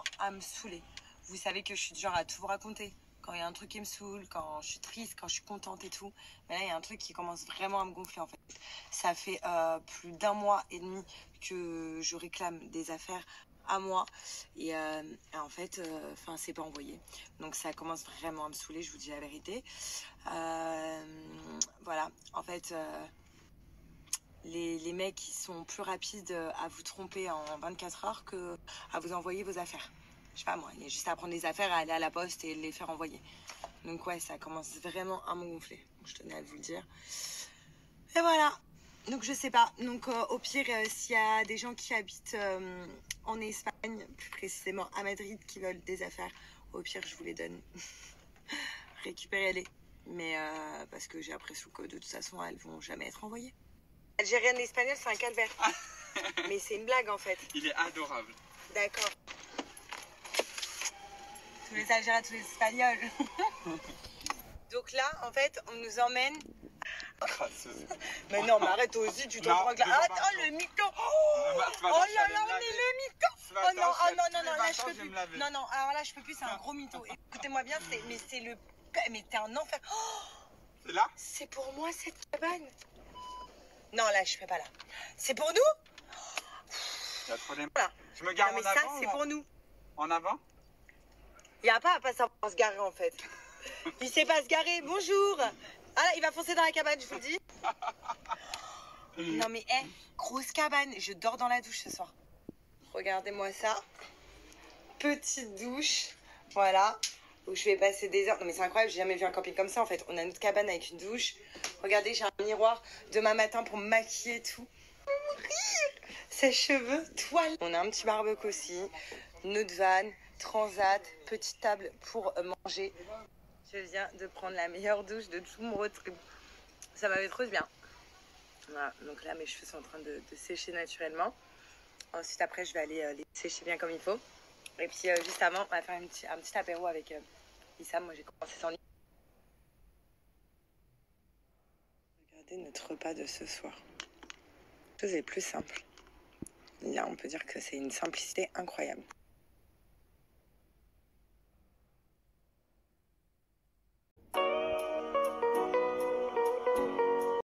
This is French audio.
à me saouler. Vous savez que je suis du genre à tout vous raconter. Quand il y a un truc qui me saoule, quand je suis triste, quand je suis contente et tout. Mais là, il y a un truc qui commence vraiment à me gonfler en fait. Ça fait plus d'un mois et demi que je réclame des affaires à moi. Et en fait, c'est pas envoyé. Donc ça commence vraiment à me saouler, je vous dis la vérité. Voilà, en fait... les mecs, ils sont plus rapides à vous tromper en 24 heures que à vous envoyer vos affaires. Je sais pas moi, il y a juste à prendre les affaires, à aller à la poste et les faire envoyer. Donc ouais, ça commence vraiment à me gonfler. Je tenais à vous le dire. Et voilà. Donc je sais pas. Donc au pire, s'il y a des gens qui habitent en Espagne, plus précisément à Madrid, qui veulent des affaires, au pire, je vous les donne. Récupérez-les. Mais parce que j'ai l'impression que de toute façon, elles vont jamais être envoyées. Algérienne et espagnole, c'est un calvaire. Mais c'est une blague en fait. Il est adorable. D'accord. Tous les Algériens, tous les Espagnols. Donc là, en fait, on nous emmène. Crasseuse. Mais non, mais arrête aussi, tu t'en prends que là. Ah, oh, le mytho. Oh là là, on est le mytho. Oh non, oh non, non, non, là je peux plus. Non, non, alors là je peux plus, c'est un gros mytho. Écoutez-moi bien, mais c'est le. Mais t'es un enfer. Oh, c'est là? C'est pour moi cette cabane. Non, là je fais pas là. C'est pour nous? Il y a trop voilà. Je me gare non, mais en avant. ça, c'est pour nous. En avant? Il n'y a pas à pas savoir se garer en fait. Il sait pas se garer. Bonjour. Ah là, il va foncer dans la cabane, je vous le dis. Non mais, grosse cabane. Je dors dans la douche ce soir. Regardez-moi ça. Petite douche. Voilà. Où je vais passer des heures. Non mais c'est incroyable, j'ai jamais vu un camping comme ça en fait. On a notre cabane avec une douche. Regardez, j'ai un miroir demain matin pour me maquiller et tout. Sèche-cheveux, toile. On a un petit barbecue aussi. Notre van, transat, petite table pour manger. Je viens de prendre la meilleure douche de tout mon road trip. Ça m'avait trop bien. Voilà, donc là mes cheveux sont en train de sécher naturellement. Ensuite après je vais aller les sécher bien comme il faut. Et puis juste avant on va faire un petit apéro avec Issam. Moi j'ai commencé sans lit. Regardez notre repas de ce soir. Chose est plus simple. Là on peut dire que c'est une simplicité incroyable.